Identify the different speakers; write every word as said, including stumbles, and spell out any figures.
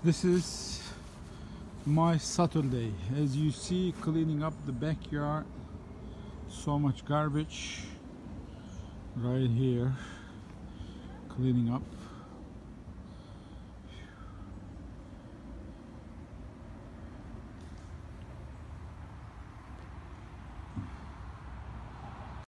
Speaker 1: This is my Saturday. As you see, cleaning up the backyard. So much garbage right here. Cleaning up.